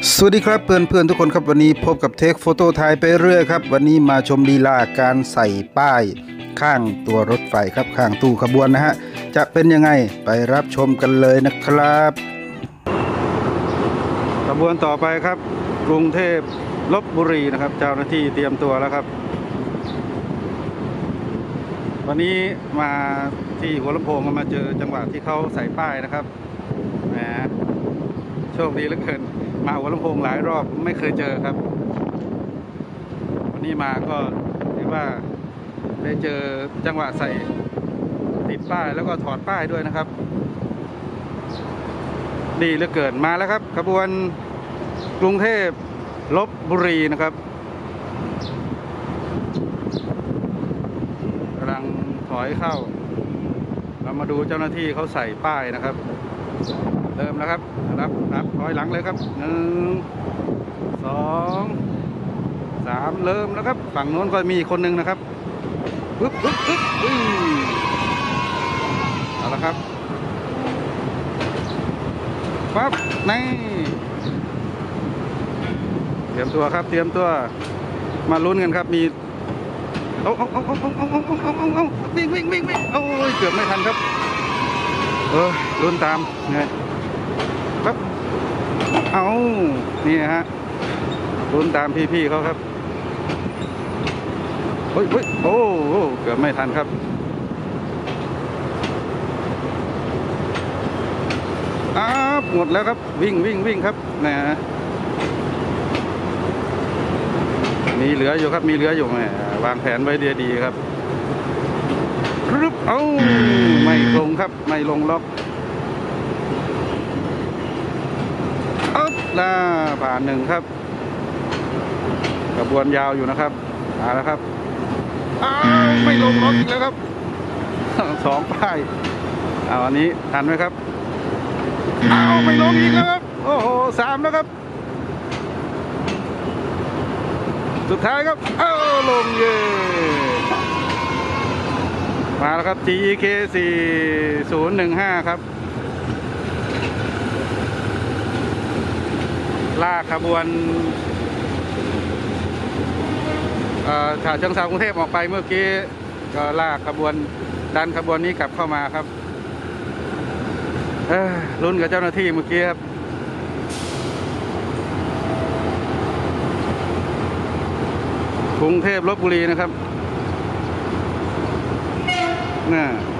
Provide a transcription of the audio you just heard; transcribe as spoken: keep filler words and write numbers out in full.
สวัสดีครับเพื่อนเพื่อนทุกคนครับวันนี้พบกับเทคโฟโต้ถ่ายไปเรื่อยครับวันนี้มาชมลีลาการใส่ป้ายข้างตัวรถไฟครับข้างตู้ขบวนนะฮะจะเป็นยังไงไปรับชมกันเลยนะครับขบวนต่อไปครับกรุงเทพลพบุรีนะครับเจ้าหน้าที่เตรียมตัวแล้วครับวันนี้มาที่หัวลำโพงมาเจอจังหวะที่เขาใส่ป้ายนะครับแหมโชคดีเหลือเกินมาหัวลำโพงหลายรอบไม่เคยเจอครับวันนี้มาก็เรียกว่าได้เจอจังหวะใส่ติดป้ายแล้วก็ถอดป้ายด้วยนะครับดีเหลือเกินมาแล้วครับขบวนกรุงเทพลพบุรีนะครับกำลังถอยเข้าเรามาดูเจ้าหน้าที่เขาใส่ป้ายนะครับเริ่มแล้วครับรับรับถอยหลังเลยครับหนึ่งสองสามเริ่มแล้วครับฝั่งโน้นก็มีคนหนึ่งนะครับปึ๊บปึ๊บปึ๊บเอาละครับปั๊บนี่เตรียมตัวครับเตรียมตัวมาลุ้นกันครับมีเอาเอาเอาเอาเอาเอาเอาเอาเอาเอาวิ่งวิ่งวิ่งวิ่งโอ้ยเกือบไม่ทันครับเออลุ้นตามไงปั๊บเอานี่ฮะลุ้นตามพี่ๆเขาครับเฮ้ยเฮ้ยโอ้เกือบไม่ทันครับอ้าหมดแล้วครับวิ่งวิ่งวิ่งครับนะมีเหลืออยู่ครับมีเหลืออยู่แหมวางแผนไว้ดีๆครับรึบเอ้าไม่ลงครับไม่ลงล็อกอ๊บล่าผ่านหนึ่งครับกระบวนยาวอยู่นะครับมาแล้วครับอ้าวไม่ลงล็อกอีกแล้วครับสองป้ายเอาอันนี้ทันไหมครับอ้าวไม่ลงอีกแล้วครับโอ้โหสามแล้วครับสุดท้ายครับเอ้าลงเย่มาแล้วครับ จี อี เค สี่ศูนย์หนึ่งห้า ครับลากขบวนฉะเชิงเทรากรุงเทพออกไปเมื่อกี้ก็ลากขบวนดันขบวนนี้กลับเข้ามาครับลุ้นกับเจ้าหน้าที่เมื่อกี้ครับกรุงเทพลพบุรีนะครับน่ะ